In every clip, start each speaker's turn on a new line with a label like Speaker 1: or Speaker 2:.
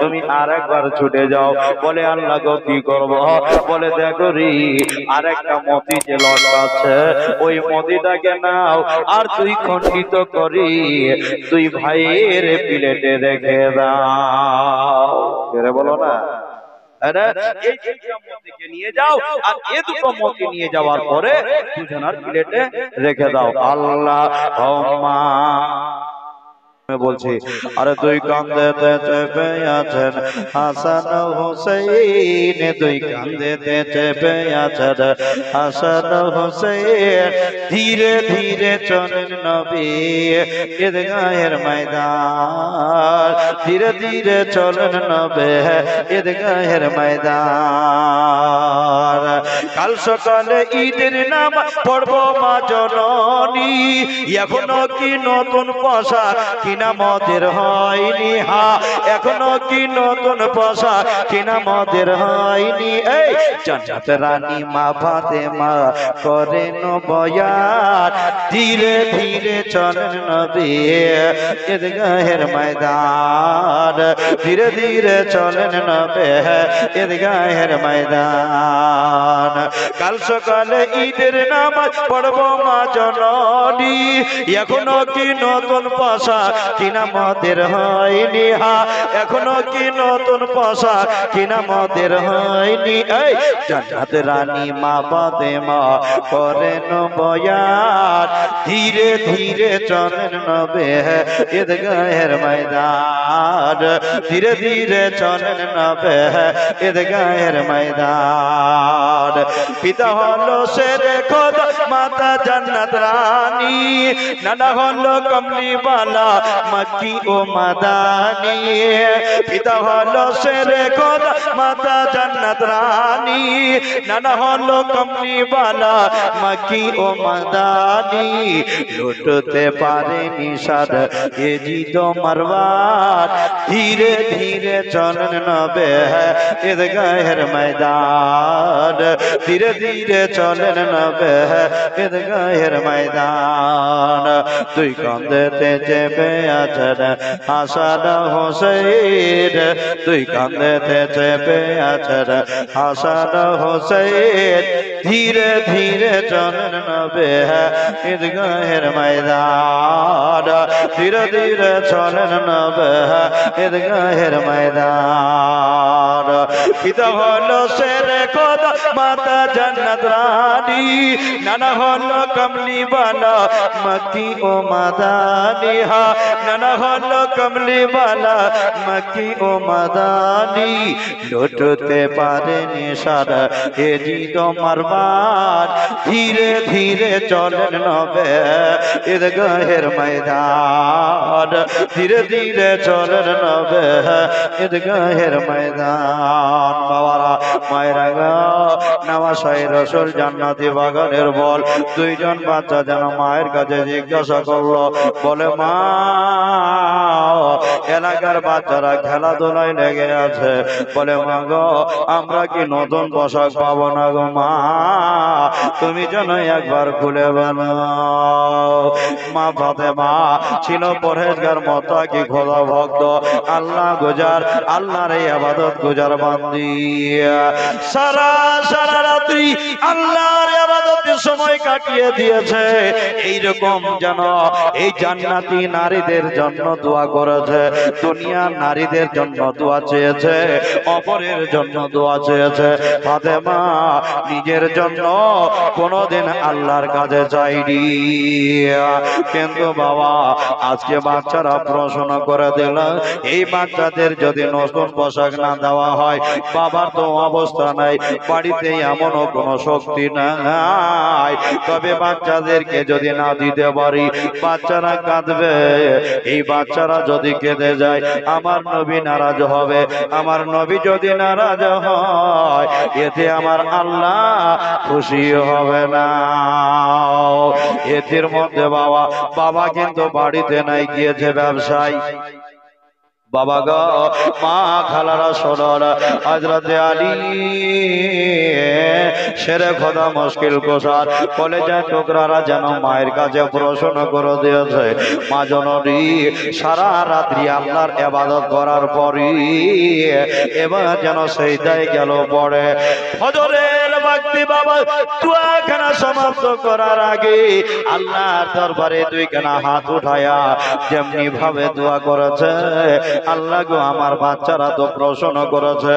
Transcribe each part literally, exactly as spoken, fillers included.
Speaker 1: তুমি আরেকবার ছুটে যাও। বলে আল্লাহ গো কি করবো? বলে দেখো রে আরেকটা মতি যে লটকাচ্ছে ওই মতিটাকে নাও আর তুই খণ্ডিত করি তুই ভাইয়ের প্লেটে রেখে দাও। বলো না এই দুইটা মতিকে নিয়ে যাও আর এই দুটো মতি নিয়ে যাওয়ার পরে দুজনার প্লেটে রেখে দাও। আল্লাহ বলছি আরে দুই কান্দেতে চেপে আছেন হাসান হুসাইন, দুই কান্দেতে চেপে আছেন হাসান হুসাইন। ধীরে ধীরে চলেন নবী ঈদগাহের ময়দান, ধীরে ধীরে চলেন নবী ঈদগাহের ময়দান। কাল সকালে ঈদের নামাজ পড়ব মা জননী, এখনো কি নতুন পোশাক কিনা মদের হয়নি? হা এখনো কি নতুন পোশাক কিনা মদের হয়নি? এই জান্নাত রানী মা ফাতেমা করেন বয়ান, ধীরে ধীরে চলেন নবী ঈদগাহের ময়দান, ধীরে ধীরে চলেন নবী ঈদগাহের ময়দান। কাল সকালে ঈদের নামাজ পড়ব মা জননী, এখনো কি নতুন পোশাক কিনা মদের হয়নি? হা এখনো কি নতুন পোশাক কিনা মদের হয়নি? এই জান্নাত রানী মা ফাতেমা করেন বয়ান, ধীরে ধীরে চলেন নবী ঈদগাহের ময়দান, ধীরে ধীরে চলেন নবী ঈদগাহের ময়দান। পিতা হলো শেরে খোদা মাতা জান্নাত রানী, নানা হলো কমলি বালা মক্কি ও মাদানী। পিতা হলো শেরে খোদা মাতা জান্নাত রানী, নানা হলো কমলি বালা মক্কি ও মাদানী। লুটতে পারেনি সাদ এজিদ মারওয়ান, ধীরে ধীরে চলেন নবী ঈদগাহের ময়দান, ধীরে ধীরে চলেন নবী ঈদগাহের ময়দান। দুই কাঁধেতে চেপে আছেন হাসান হুসাইন, দুই কাঁধেতে চেপে আছেন হাসান হুসাইন। ধীরে ধীরে চলেন নবী ঈদগাহের ময়দান, ধীরে ধীরে চলেন নবী ঈদগাহের ময়দান। পিতা হলো শেরে খোদা মাতা জান্নাত রানী, নানা হলো কমলি বালা মক্কি ও মাদানী। হা নানা হলো কমলি বালা মক্কি ও মাদানী। লুটতে পারেনি সারা এজিদ মারওয়ান, ধীরে ধীরে চলেন নবী ঈদগাহের ময়দান, ধীরে ধীরে চলেন নবী ঈদগাহের ময়দান। বাবারা মায়েরা গো নামাশাই রসুল জান্নাতি বাগানের বল। দুইজন বাচ্চা যেন মায়ের কাছে জিজ্ঞাসা করলো, বলে মা এলাকার বাচ্চারা খেলাধুলায় লেগে আছে, বলে মা গো আমরা কি নতুন পোশাক পাবো না গো মা, তুমি যেন একবার খুলে বানাও। মা ফাতেমা ছিল পরহেজগার মুত্তাকি খোদা ভক্ত, আল্লাহ গুজার, আল্লাহর ইবাদত গুজার বান্দি। সারা সারা রাত্রি আল্লাহর ইবাদতের সময় কাটিয়ে দিয়েছে। এইরকম যেন এই জান্নাতি নারীদের জন্য দোয়া করেছে, দুনিয়ার নারীদের জন্য দোয়া চেয়েছে, অপরের জন্য দোয়া চেয়েছে। ফাতেমা নিজের জন্য কোনদিন আল্লাহর কাছে চাইনি, কিন্তু বাবা আজকে বাচ্চারা প্রশ্ন করে দিল, এই বাচ্চাদের যদি নতুন পোশাক না দেওয়া হয়, বাবার তো অবস্থা নাই, বাড়িতে এমনও কোনো শক্তি নাই, তবে বাচ্চাদেরকে যদি না দিতে পারি বাচ্চারা কাঁদবে। এই বাচ্চারা যদি কেঁদে যায় আমার নবী নারাজ হবে, আমার নবী যদি নারাজ হয় এতে আমার আল্লাহ খুশি হবে না। এদের মধ্যে বাবা বাবা কিন্তু বাড়িতে নাই, গিয়েছে ব্যবসায়। বাবা গো মা খালারা শোনার হযরতে আলী শেরে খোদা মুশকিল কুশার কলেজার টুকরারা যেন মায়ের কাছে প্রশ্ন করে দিয়েছে, মা জননী সারা রাত্রি আল্লাহর ইবাদত করার পরই এবার যেন সিজদায় গেল পড়ে ফজরের ওয়াক্তে বাবা দোয়াখানা সমাপ্ত করার আগে আল্লাহর দরবারে দুইখানা হাত উঠায়া যেমনি ভাবে দোয়া করেছে, আল্লাহ গো আমার বাচ্চারা তো প্রশ্ন করেছে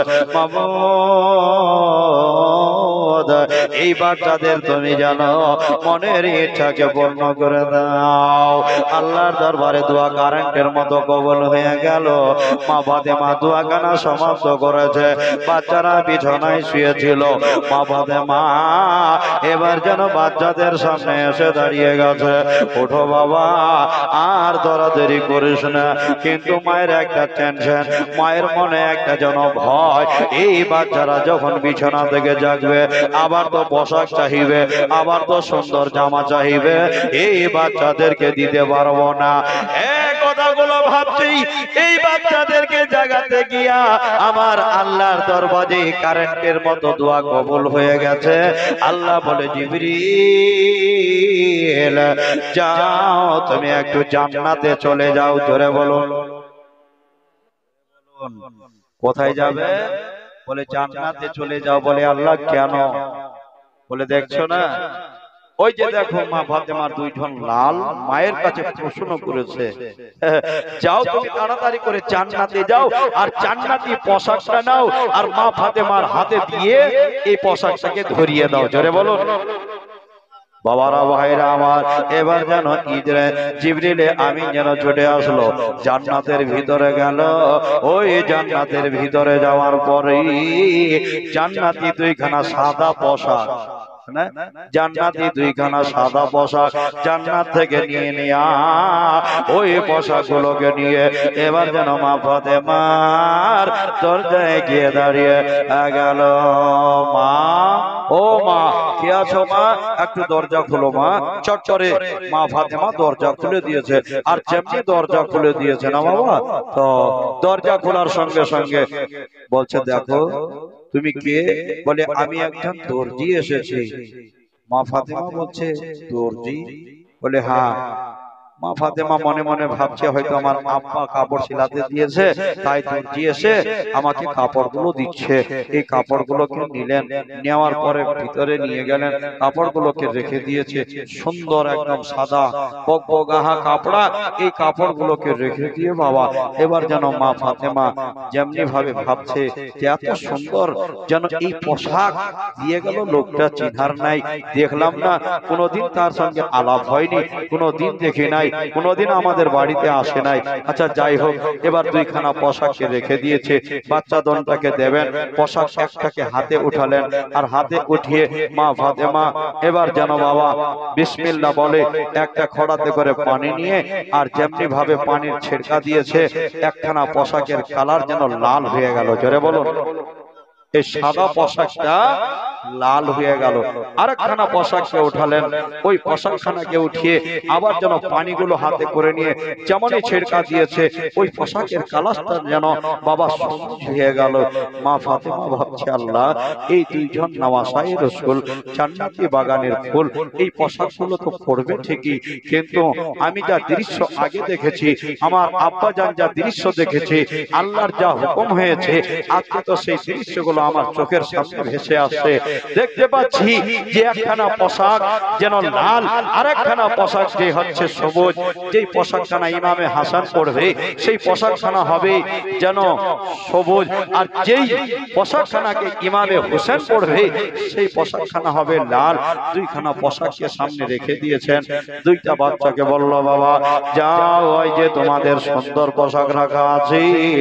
Speaker 1: মাবুদ এই বাচ্চাদের তুমি জানো মনের ইচ্ছাকে পূর্ণ করে দাও। আল্লাহর দরবারে দোয়া কারেন্টের মতো কবুল হয়ে গেল। মা ফাতেমা দোয়াখানা সমাপ্ত করেছে, বাচ্চারা বিছানায় শুয়েছিল। মা ফাতেমা এবার যেন বাচ্চাদের সামনে এসে দাঁড়িয়ে গেছে, ওঠো বাবা আর দরাদরি করিস না। কিন্তু মায়ের একটা টেনশন, মায়ের মনে একটা যেন ভয়, এই বাচ্চারা যখন বিছানা থেকে জাগবে আবার তো পোশাক চাহিবে, আবার তো সুন্দর জামা চাহিবে, এই বাচ্চাদেরকে দিতে পারবো না। এই কথাগুলো ভাবছি, এই বাচ্চাদেরকে জাগাতে গিয়া আমার আল্লাহর দরবারে কারেন্টের মতো দোয়া কবুল হয়ে গেছে। আল্লাহ বলে জিবরিল যাও তুমি একটু জান্নাতে চলে যাও। জোরে বলুন কোথায় যাবে? বলে জান্নাতে চলে যাও। বলে আল্লাহ কেন? বলে দেখছো না ওই যে দেখো মা ফাতেমার দুইজন লাল মায়ের কাছে প্রশ্ন করেছে, যাও তুমি তাড়াতাড়ি করে জান্নাতে যাও আর জান্নাতি পোশাকটা নাও আর মা ফাতেমার হাতে দিয়ে এই পোশাকটাকে ধরিয়ে দাও। জোরে বলুন বাবারা ভাইরা আমার। এবার যেন ইজরে জিবরিলে আমিন যেন ছুটে আসলো, জান্নাতের ভিতরে গেল। ওই জান্নাতের ভিতরে যাওয়ার পরে জান্নাতি দুইখানা সাদা পোশাক, জান্নাতি দুইখানা সাদা পোশাক জান্নাত থেকে নিয়ে নিয়া ওই পোশাক গুলোকে নিয়ে এবার যেন মা ফাতেমার দরজায় গিয়ে দাঁড়িয়ে গেল। মা ও মা কে আছো মা? একটু দরজা খুলো মা। চটচরে মা ফাতেমা দরজা খুলে দিয়েছে। আর যেমনি দরজা খুলে দিয়েছে না বাবা, তো দরজা খোলার সঙ্গে সঙ্গে বলছে দেখো তুমি কে? বলে আমি একজন দর্জি এসেছি। মা ফাতেমা বলছে দর্জি? বলে হ্যাঁ। মা ফাতেমা মনে মনে ভাবছে হয়তো আমার আব্বা কাপড় সিলাতে দিয়েছে, তাই দর্জি এসে আমাকে কাপড়গুলো দিচ্ছে। এই কাপড়গুলোকে নিলেন, নেওয়ার পরে ভিতরে নিয়ে গেলেন, কাপড়গুলোকে রেখে দিয়েছে। সুন্দর একদম সাদা বকবগাহা কাপড়া, এই কাপড়গুলোকে রেখে দিয়ে বাবা এবার যেন মা ফাতেমা যেমনি ভাবে ভাবছে যে এত সুন্দর যেন এই পোশাক দিয়ে গেল, লোকটা চিনার নাই, দেখলাম না, কোনোদিন তার সঙ্গে আলাপ হয়নি, কোনোদিন দেখি নাই, কোনোদিন আমাদের বাড়িতে আসে নাই। আচ্ছা যাই হোক, এবার দুইখানা পোশাককে রেখে দিয়েছে, বাচ্চা দনটাকে দেবেন। পোশাক একটাকে হাতে উঠালেন আর হাতে উঠিয়ে মা ফাতেমা এবার যেন বাবা বিসমিল্লাহ বলে একটা খড়াতে করে পানি নিয়ে আর যেমনি ভাবে পানির ছিটকা দিয়েছে একখানা পোশাকের কালার যেন লাল হয়ে গেল। জোরে বলুন এই সাদা পোশাকটা লাল হয়ে গেল। আরেকখানা পোশাককে উঠালেন, ওই পোশাকখানাকে উঠিয়ে আবার যেন পানিগুলো হাতে করে নিয়ে যেমনই ছিড়কা দিয়েছে ওই পোশাকের কালারটা যেন বাবা সবুজ হয়ে গেল। মা ফাতেমা ভাবছে আল্লাহ এই দুইজন নওয়াসাই রাসূল জান্নাতি বাগানের ফুল, এই পোশাকগুলো তো পরবে ঠিকই, কিন্তু আমি যা দৃশ্য আগে দেখেছি, আমার আব্বা জান যা দৃশ্য দেখেছি, আল্লাহর যা হুকুম হয়েছে, আজকে তো সেই দৃশ্যগুলো আমার চোখের সামনে ভেসে আসছে। দেখতে পাচ্ছি যে একখানা পোশাক যেন লাল, আর একখানা পোশাক যে হচ্ছে সবুজ। যেই পোশাকখানা ইমামে হাসান পড়বে সেই পোশাকখানা হবে যেন সবুজ, আর যেই পোশাকখানাকে ইমামে হোসেন পড়বে সেই পোশাকখানা হবে লাল। দুইখানা পোশাককে সামনে রেখে দিয়েছেন। দুইটা বাচ্চাকে বলল বাবা যাও, ওই যে তোমাদের সুন্দর পোশাক রাখা আছে,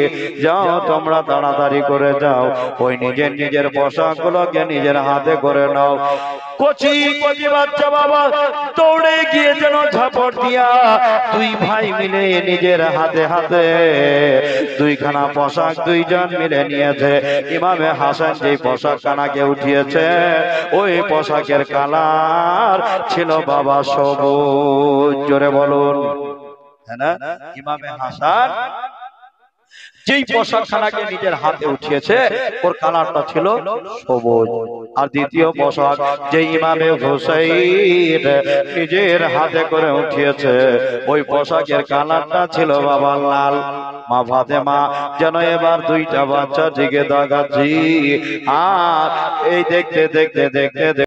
Speaker 1: যাও তোমরা তাড়াতাড়ি করে যাও, ওই নিজের নিজের পোশাকগুলোকে নিজের হাতে করে নাও। কচি কচি বাচ্চা বাবা দৌড়ে গিয়ে যেন ঝাপড় দিয়া দুই ভাই মিলে নিজের হাতে হাতে দুইখানা পোশাক দুইজন মিলে নিয়েছে। ইমামে হাসান যে পোশাকখানাকে উঠিয়েছে ওই পোশাকের কালার ছিল বাবা সবুজ। জোরে বলুন হ্যাঁ না? ইমামে হাসান যেই পোশাকখানাকে নিজের হাতে উঠিয়েছে ওর কালারটা ছিল সবুজ। আর দ্বিতীয় পোশাক যে ইমামে হুসাইন নিজের হাতে করে উঠিয়েছে ওই পোশাকের কালারটা ছিল বাবা লাল। মা ফাতেমা যেন এবার দুইটা বাচ্চা দিকে তাকাচ্ছি আর এই দেখতে দেখতে দেখতে